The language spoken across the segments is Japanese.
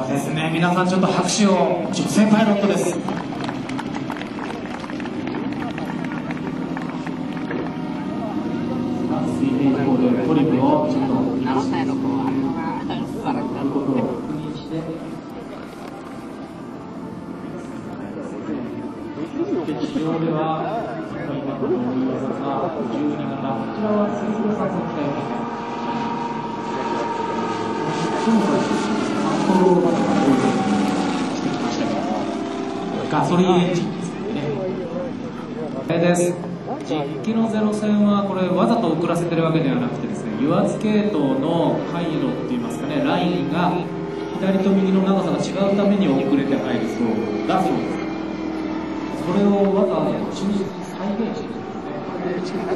ですね。皆さんちょっと拍手を。女性パイロットです。水平飛行でトリムをちょっと直してやることを確認して、地上では今の技が12型、こちらは水平撮影機体コントロールまではしてきましたけど、ガソリンエンジンですね。これです。実機のゼロ戦はこれわざと遅らせてるわけではなくてですね、油圧系統の回路っていいますかね、ラインが左と右の長さが違うために遅れて入るそうだそうです。それをわざわざ忠実に再現してるんですね。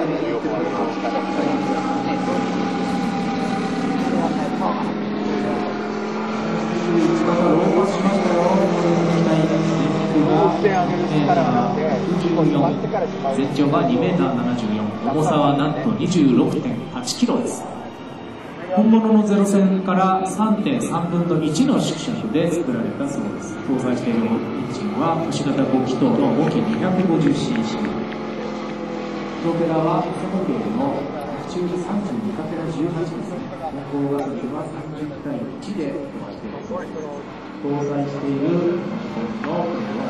ローパスしましたよ。全長が 2m74、重さはなんと 26.8 キロです。本物のゼロ戦から 3.3 分の1の縮尺で作られたそうです。搭載しているエンジンは都市型5気筒の5機 250cc。 プロペラはその系の中32カペラ18ですね。運行画速は30対1で飛ばしています。搭載している日本の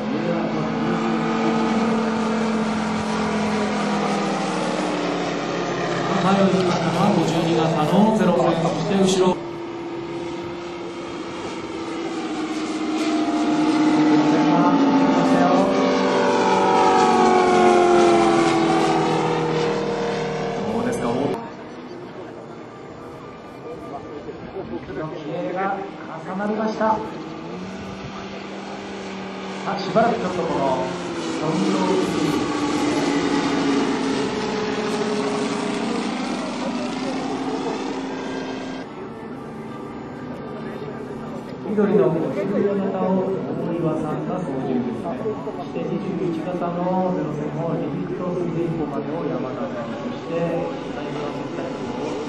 前を行きましたのは52型のゼロ戦、そして後ろ重なりました。しばらくちょっとこの緑の14型を大岩さんが操縦ですね。そして21型のゼロ戦をリミット水平飛行までを山田さん、そして大岩接待機を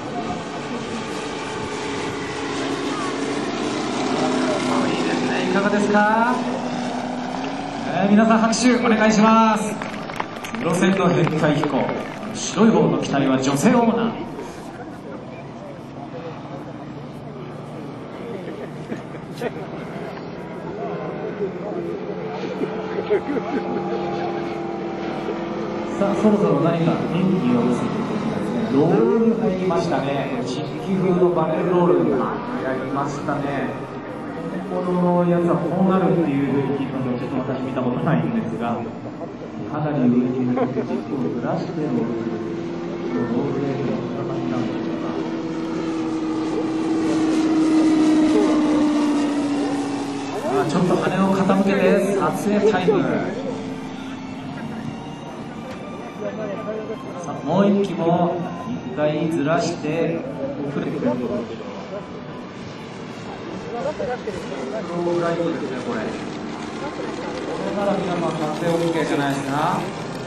いかがですか？皆さん拍手お願いします。路線の編隊飛行、白い方の機体は女性オーナー。さあそろそろ何か演技を見せていただきたいですね。ロールに入りましたね。実機風のバレルロールがやりましたね。このやつはこうなるっていうふうに聞いたので、ちょっと私見たことないんですが、かなり上に向けて軸をずらしてロールする。ロールレールのこんな感じなんでしょうか。ちょっと羽を傾けて撮影タイム。さあもう一機も一回ずらして遅れてくる。ローフライトですね、これ。これなら皆さん撮影 OK じゃないですか。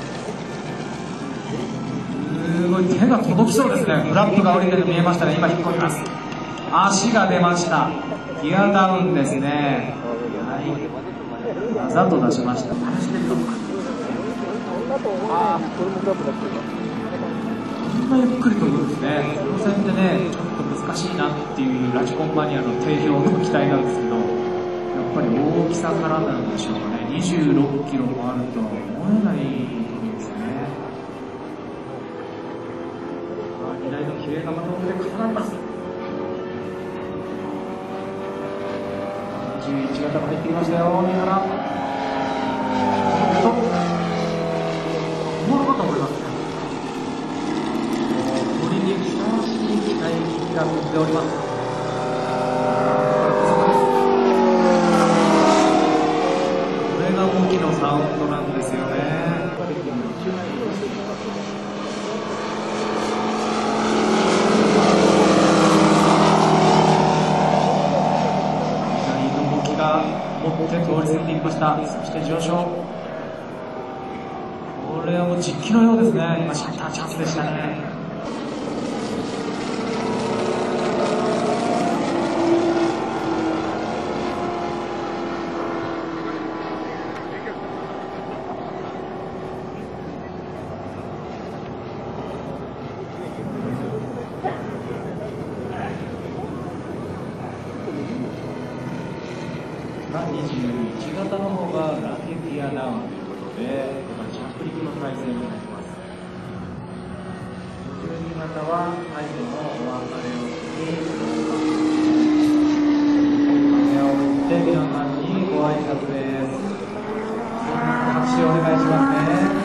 すごい手が届きそうですね。フラップが降りてるの見えましたね。今引っ込みます。足が出ました。ギアダウンですね。はい。わざと出しました。試してみようか。こんなゆっくり飛ぶんですね。路線ってね、ちょっと難しいなっていうラジコンマニアの定評の機体なんですけど、やっぱり大きさからなんでしょうかね。26キロもあるとは思えないんですね。荷台の綺麗なまとめで重なります。21型が入ってきましたよ。右から本物かと思います。これにふさわしい機体が飛んでおります。これが大きなサウンドなんですよね。左の動きが持って通り過ぎていきました。そして上昇。これはもう実機のようですね。今シャッターチャンスでしたね。 21型の方がランディングギアダウンということで、着陸の体制になります。52型は最後のお別れをしに、羽を打って皆さんにご挨拶です。拍手をお願いしますね。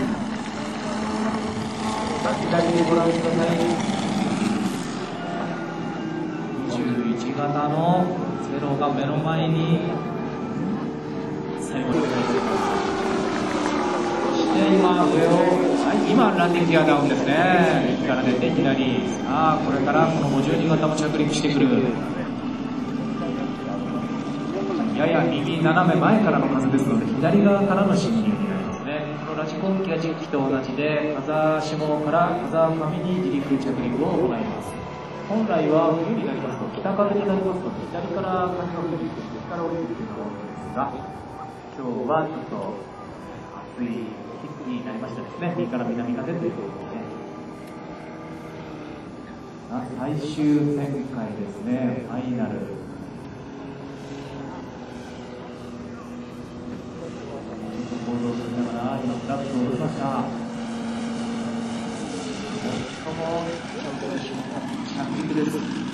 左にご覧ください。21型のゼロが目の前に最後にお願いします。そして今上を、今ランディングギアダウンですね。右から出て左。さあこれからこの52型も着陸してくる。やや右斜め前からの風ですので左側からの進入になりますね。このラジコン機や実機と同じで風下から風上に自陸着陸を行います。本来は冬になりますと北風になりますので左から風が吹いて右から降りるというのが多いんですが、今日はちょっと暑い日になりましたですね。右から南風ということで、最終旋回ですね。ファイナル。行動しながら今フラッグを打ちました。最も着陸です。